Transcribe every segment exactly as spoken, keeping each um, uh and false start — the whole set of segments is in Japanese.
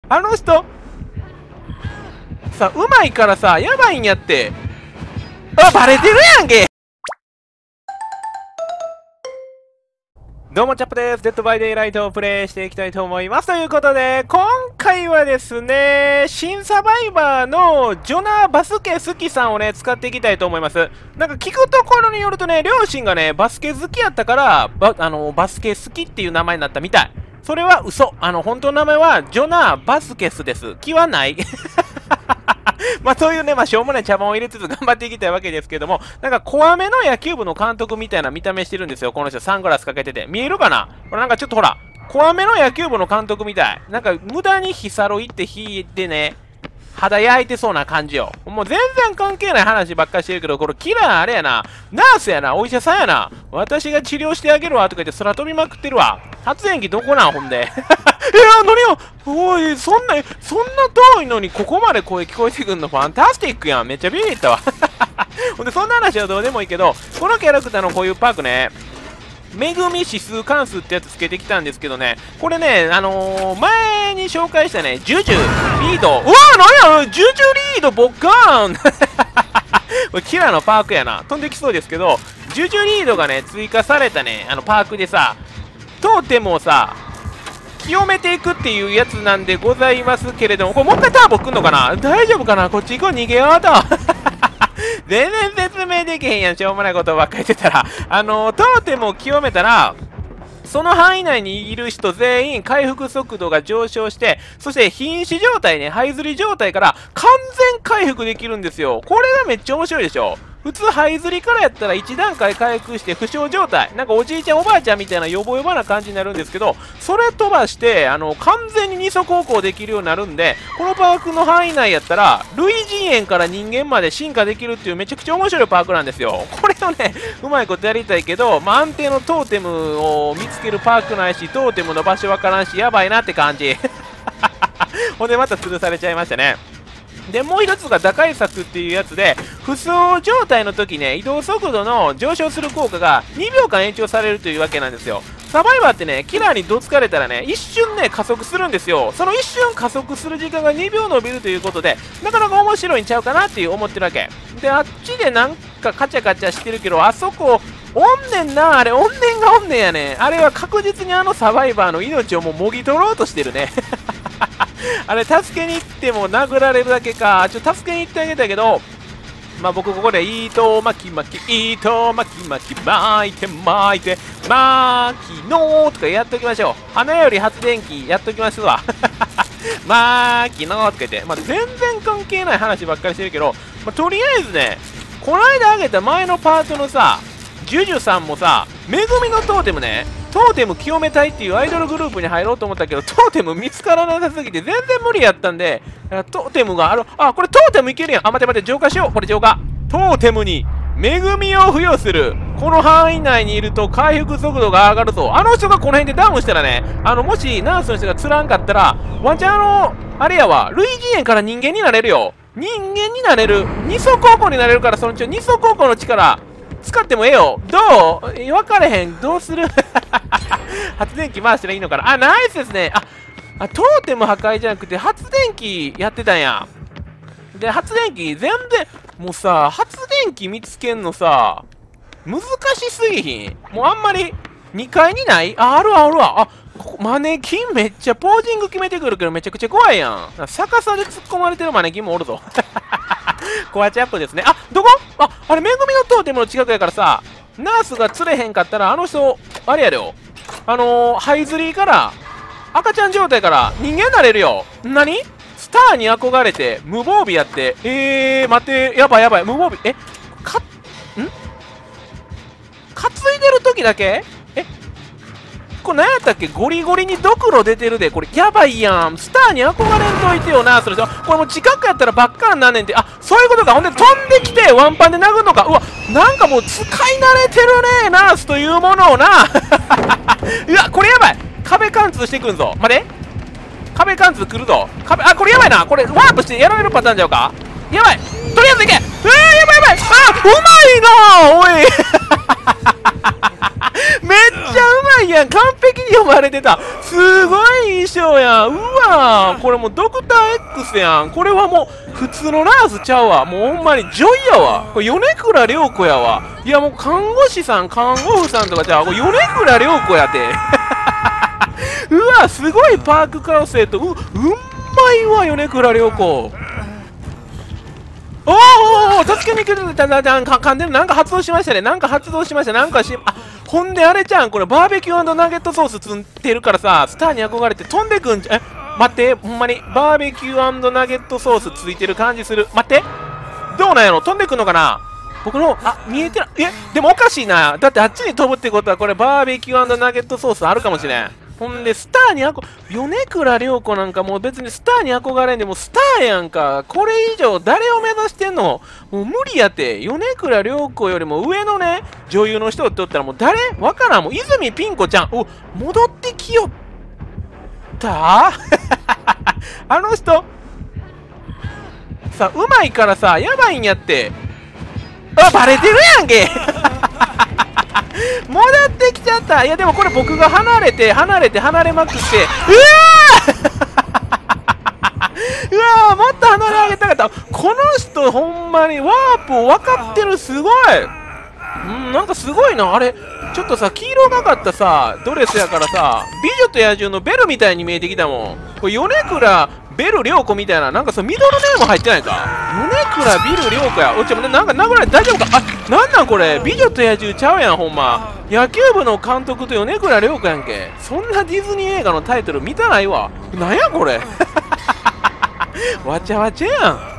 あの人さ、うまいからさ、やばいんやって。あ、バレてるやんけ。どうもチャップです。デッドバイデイライトをプレイしていきたいと思います。ということで、今回はですね、新サバイバーのジョナ・バスケ好きさんをね、使っていきたいと思います。なんか聞くところによるとね、両親がね、バスケ好きやったから、バ、あの、バスケ好きっていう名前になったみたい。それは嘘。あの、本当の名前はジョナ・バスケスです。気はない。まあ、というね、まあ、しょうもない茶番を入れつつ頑張っていきたいわけですけども、なんか、怖めの野球部の監督みたいな見た目してるんですよ。この人、サングラスかけてて。見えるかなこれなんかちょっとほら、怖めの野球部の監督みたい。なんか、無駄にヒサロ行って引いてね、肌焼いてそうな感じよ。もう全然関係ない話ばっかりしてるけど、これキラーあれやな。ナースやな。お医者さんやな。私が治療してあげるわとか言って空飛びまくってるわ。発電機どこなんほんで。いや、何よ。おい、そんな、そんな遠いのにここまで声聞こえてくんのファンタスティックやん。めっちゃビビったわ。ほんで、そんな話はどうでもいいけど、このキャラクターのこういうパークね、恵み指数関数ってやつつけてきたんですけどね、これね、あのー、前に紹介したね、ジュジュ、リード、うわー、なんや、ジュジュリード、ボッカーンこれキラーのパークやな。飛んできそうですけど、ジュジュリードがね、追加されたね、あのパークでさ、トーテムをさ、清めていくっていうやつなんでございますけれども、これもう一回ターボ来んのかな大丈夫かなこっち行こう、逃げようと。全然説明できへんやん、しょうもないことばっかり言ってたら。あのー、トーテムを清めたら、その範囲内にいる人全員回復速度が上昇して、そして瀕死状態ね、這いずり状態から完全回復できるんですよ。これがめっちゃ面白いでしょ。普通這いずりからやったらいち段階回復して負傷状態。なんかおじいちゃんおばあちゃんみたいなヨボヨボな感じになるんですけど、それ飛ばして、あの、完全に二足歩行できるようになるんで、このパークの範囲内やったら、類人猿から人間まで進化できるっていうめちゃくちゃ面白いパークなんですよ。これをね、うまいことやりたいけど、まあ、安定のトーテムを見つけるパークないし、トーテムの場所わからんし、やばいなって感じ。ほんでまた吊るされちゃいましたね。で、もう一つが打開策っていうやつで、不走状態の時ね、移動速度の上昇する効果がにびょうかん延長されるというわけなんですよ。サバイバーってね、キラーにどつかれたらね、一瞬ね、加速するんですよ。その一瞬加速する時間がにびょう伸びるということで、なかなか面白いんちゃうかなっていう思ってるわけ。で、あっちでなんかカチャカチャしてるけど、あそこ、おんねんな、あれ、おんねんがおんねんやねん。あれは確実にあのサバイバーの命をもうもぎ取ろうとしてるね。あれ、助けに行っても殴られるだけか。ちょっと助けに行ってあげたけど、まあ僕ここで糸巻き巻き、糸巻き巻き、巻いて巻いて、巻きのーとかやっときましょう。花より発電機やっときますわ。巻きのーとか言って、まあ全然関係ない話ばっかりしてるけど、まあ、とりあえずね、この間あげた前のパートのさ、ジュジュさんもさ、恵みのトーテムね、トーテム清めたいっていうアイドルグループに入ろうと思ったけど、トーテム見つからなさすぎて全然無理やったんで、トーテムがある、あ、これトーテムいけるやん。あ、待て待て、浄化しよう。これ浄化。トーテムに恵みを付与する。この範囲内にいると回復速度が上がるぞ。あの人がこの辺でダウンしたらね、あの、もしナースの人が釣らんかったら、ワンチャンあの、あれやわ、類人猿から人間になれるよ。人間になれる。二足歩行になれるから、そのちょ、二足歩行の力、使ってもええよ。どう分かれへん。どうする発電機回したらいいのかなあ、ナイスですね。あ、あトーテム破壊じゃなくて発電機やってたんや。で、発電機全然、もうさ、発電機見つけんのさ、難しすぎひん。もうあんまり、にかいにないあ、あるわ、あるわ。あ、ここマネキンめっちゃポージング決めてくるけどめちゃくちゃ怖いやん。逆さで突っ込まれてるマネキンもおるぞ。コアチャップですね。あ、どこあ、あれ、恵みのトーテムの近くやからさ、ナースが釣れへんかったら、あの人、あれやでよ。あのー、這いずりから、赤ちゃん状態から人間になれるよ。何スターに憧れて、無防備やって。えー、待って、やばいやばい、無防備。え、か、ん担いでる時だけえこれ何やったっけゴリゴリにドクロ出てるで。これやばいやん。スターに憧れんといてよな、それ。これもう近くやったらばっかんなんねんて。あ、そういうことか。ほんで飛んできてワンパンで殴るのか。うわ、なんかもう使い慣れてるね、ナースというものをな。うわ、これやばい。壁貫通していくんぞ。待て。壁貫通来るぞ。壁、あ、これやばいな。これワープしてやられるパターンちゃうか。やばい。とりあえずいけ。えー、やばいやばい。あ、うまいなおい。めっちゃうまごいやん、完璧に読まれてた。すごい印象やん。うわー、これもうドクター X やん。これはもう普通のナースちゃうわ。もうほんまに女医やわ。これ米倉涼子やわ。いやもう看護師さん、看護婦さんとかちゃう。これ米倉涼子やて。うわ、すごいパークカウセと、う、うんまいわ、米倉涼子。おーおー、助けに来る、だだだん、か、噛んでる、なんか発動しましたね。なんか発動しました。なんかし、あ、ほんであれちゃん、これバーベキューナゲットソースつんてるからさ、スターに憧れて飛んでくんじゃ、え、待って、ほんまに、バーベキューナゲットソースついてる感じする。待って、どうなんやろ、飛んでくんのかな。僕の、あ、見えてない。え、でもおかしいな。だってあっちに飛ぶってことは、これバーベキューナゲットソースあるかもしれん。ほんで、スターにあこ、米倉涼子なんかもう別にスターに憧れんでもスターやんか。これ以上誰を目指してんの？もう無理やって。米倉涼子よりも上のね、女優の人っておったらもう誰？わからん。もう泉ピン子ちゃん。お、戻ってきよったあの人さ、うまいからさ、やばいんやって。あ、バレてるやんけ戻ってきちゃった。いやでもこれ僕が離れて離れて離れまくって、うわーうわー、もっと離れ上げたかった。この人ほんまにワープを分かってる。すごい。うん、なんかすごいな。あれちょっとさ、黄色がかったさドレスやからさ、美女と野獣のベルみたいに見えてきたもん。これ米倉ベル涼子みたいな、なんかそのミドルネーム入ってないか。米倉ビル涼子や。おっちゃん、なんか殴られて大丈夫か。あ、なんなんこれ、美女と野獣ちゃうやん、ほんま。野球部の監督と米倉涼子やんけ。そんなディズニー映画のタイトル見たないわ。なんやこれわちゃわちゃやん。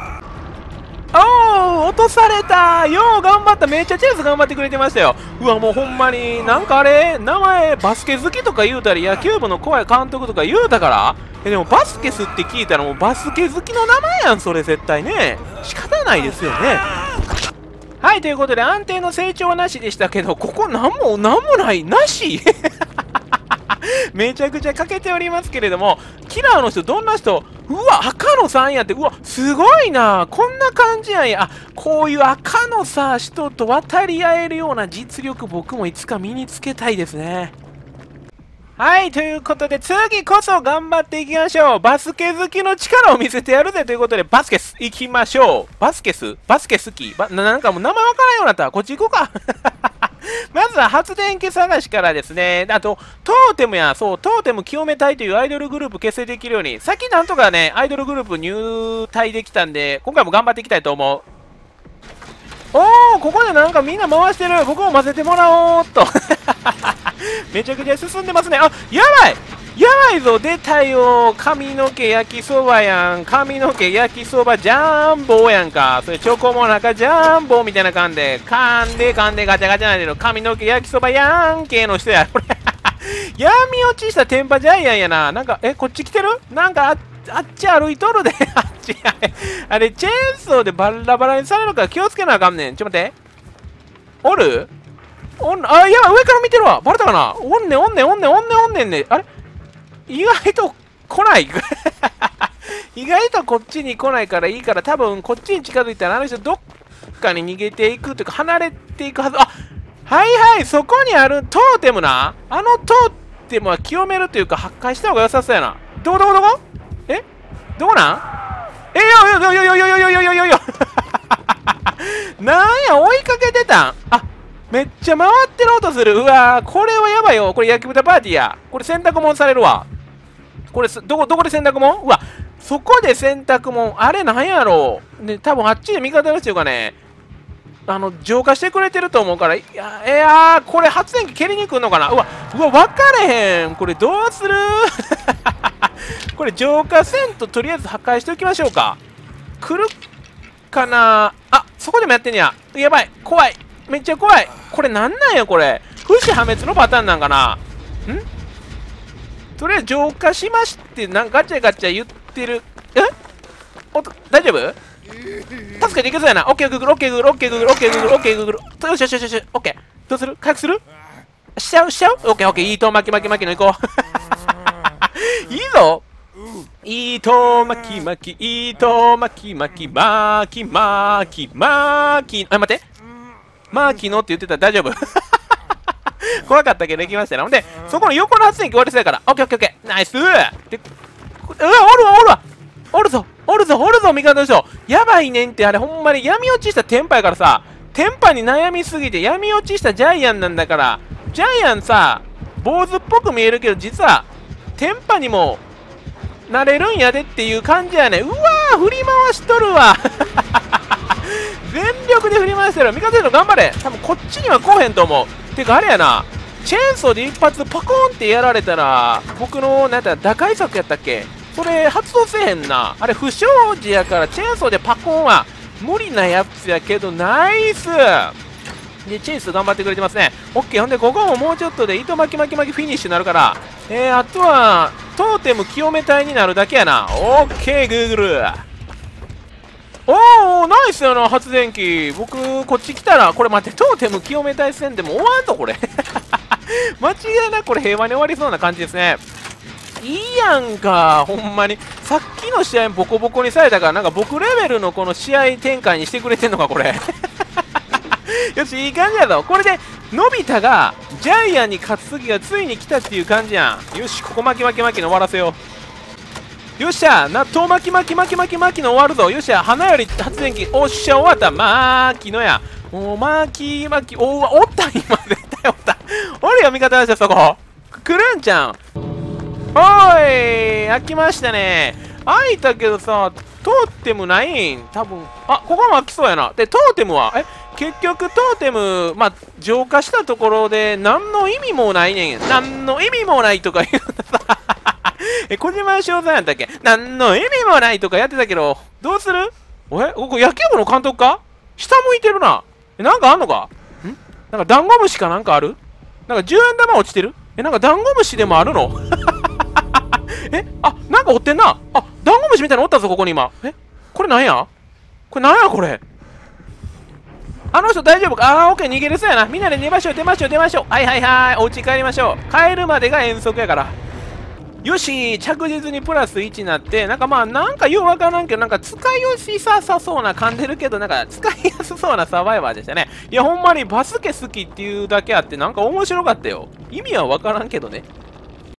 おー、落とされた。よう頑張った。めっちゃチェイス頑張ってくれてましたよ。うわ、もうほんまに、なんかあれ、名前、バスケ好きとか言うたり、野球部の怖い監督とか言うたから。え、でもバスケスって聞いたらもうバスケ好きの名前やん、それ絶対ね。仕方ないですよね。はい、ということで安定の成長はなしでしたけど、ここなんも、なんもない、なしめちゃくちゃ欠けておりますけれども、キラーの人、どんな人？うわ、赤のさんやって、うわ、すごいな。こんな感じやんや。あ、こういう赤のさ、人と渡り合えるような実力、僕もいつか身につけたいですね。はい、ということで、次こそ頑張っていきましょう。バスケ好きの力を見せてやるぜということで、バスケス行きましょう。バスケスバスケ好きばななんかもう名前わからんようになったら、こっち行こうか。まずは発電機探しからですね。あと、トーテムや、そう、トーテム清め隊というアイドルグループ結成できるように、さっきなんとかね、アイドルグループ入隊できたんで、今回も頑張っていきたいと思う。おー、ここでなんかみんな回してる。僕も混ぜてもらおうっと。めちゃくちゃ進んでますね。あ、やばいやばいぞ、出たよ。髪の毛焼きそばやん。髪の毛焼きそばジャンボやんか。それチョコモナカジャンボみたいな感じで、噛んで噛んでガチャガチャなんだけど、髪の毛焼きそばやんけの人や。これ闇落ちしたテンパジャイアンやな。なんか、え、こっち来てる？なんかあ、あっち歩いとるで。あっち、あれ、あれ、チェーンソーでバラバラにされるから気をつけなあかんねん。ちょっと待って。おる？おん、あ、いや、上から見てるわ。バレたかな？おんねん、おんねん、おんねん、おんねん、おんねんね。あれ？意外と来ない。意外とこっちに来ないからいいから、多分こっちに近づいたらあの人どっかに逃げていくというか離れていくはず。あ、はいはい、そこにあるトーテムな。あのトーテムは清めるというか破壊した方が良さそうやな。どこどこどこ？え？どこなん？え、よよよよよよよよよよよなんや、追いかけてたん？あ、めっちゃ回ってる音する。うわー、これはやばいよ。これ焼き豚パーティーや。これ洗濯物されるわ。これどこ、どこで洗濯物？うわ、そこで洗濯物。あれなんやろう。で、多分あっちで味方の人がね、あの、浄化してくれてると思うから、いや、いやー、これ発電機蹴りに来んのかな。うわ、うわ、分かれへん。これどうするこれ浄化せんととりあえず破壊しておきましょうか。来るかなあ、そこでもやってんねや。やばい。怖い。めっちゃ怖い。これなんなんやこれ。不死破滅のパターンなんかな。んとりあえず浄化しましてなんガチャガチャ言ってる。えおと大丈夫？助けていけそうやな。オッケーグーグルオッケーグーグルオッケーグーグルオッケーグーグルオッケーグーグル。よしよしよしよし。オッケー。どうする？回復する？しちゃうしちゃう？オッケーオッケー。いいと巻き巻き巻きの行こう。いいぞ。いいと巻き巻きいいと巻き巻き巻き巻き巻き。あ、待って。マーキーのって言ってたら大丈夫怖かったけどできましたね。ほんで、そこの横の発電機終わりそうやから、オッケーオッケーオッケー、ナイスで、うわ、おるわ、おるわ、おるぞ、おるぞ、おるぞ、味方の人。やばいねんって、あれ、ほんまに闇落ちしたテンパやからさ、テンパに悩みすぎて闇落ちしたジャイアンなんだから、ジャイアンさ、坊主っぽく見えるけど、実は、テンパにも、なれるんやでっていう感じやね。うわー、振り回しとるわ。全力で振り回してる。味方の人頑張れ。多分こっちには来へんと思う。てか、あれやな。チェーンソーで一発パコーンってやられたら、僕の、なんだ、打開策やったっけ、それ発動せえへんな。あれ、不祥事やから、チェーンソーでパコーンは無理なやつやけど、ナイスで、チェイス頑張ってくれてますね。オッケー。ほんで、ここももうちょっとで糸巻き巻き巻きフィニッシュになるから、えー、あとは、トーテム清め隊になるだけやな。オッケー、グーグル。おー、ナイスやな、発電機。僕、こっち来たら、これ待って、トーテム清め隊戦でも終わんと、これ。間違いなくこれ平和に終わりそうな感じですね。いいやんか、ほんまに。さっきの試合ボコボコにされたから、なんか僕レベルのこの試合展開にしてくれてんのか、これ。よし、いい感じやぞ。これで、のび太が、ジャイアンに勝つ時がついに来たっていう感じやん。よし、ここ巻き巻き巻きの終わらせよう。よっしゃ、納豆巻き巻き巻き巻き巻きの終わるぞ。よっしゃ、花より発電機。おっしゃ、終わった。まーきのや。お巻き巻き、おうわ、おった今、絶対おった。おるよ、味方の人、そこ。来るんじゃん。おーい、開きましたね。開いたけどさ、トーテムないん多分。あ、ここも開きそうやな。で、トーテムは、え、結局トーテム、まあ、浄化したところで、何の意味もないねん。何の意味もないとか言うのさ。え、小島翔さんやったっけ、何の意味もないとかやってたけど、どうするえ、ここ野球部の監督か、下向いてるな。え、なんかあんのか、んなんかダンゴムシかなんかある、なんかじゅうえん玉落ちてる、え、なんかダンゴムシでもあるのえ、あ、なんか追ってんな。あ、ダンゴムシみたいなのおったぞ、ここに今。え、これなんや、これなんやこれ、あの人大丈夫か、あー、オッケー、逃げるそうやな。みんなで出ましょう、出ましょう、出ましょう。はいはいはい、お家帰りましょう。帰るまでが遠足やから。よし、着実にプラスいちになって、なんかまあ、なんかようわからんけど、なんか使いやすささそうな、噛んでるけど、なんか使いやすそうなサバイバーでしたね。いや、ほんまにバスケ好きっていうだけあって、なんか面白かったよ。意味はわからんけどね。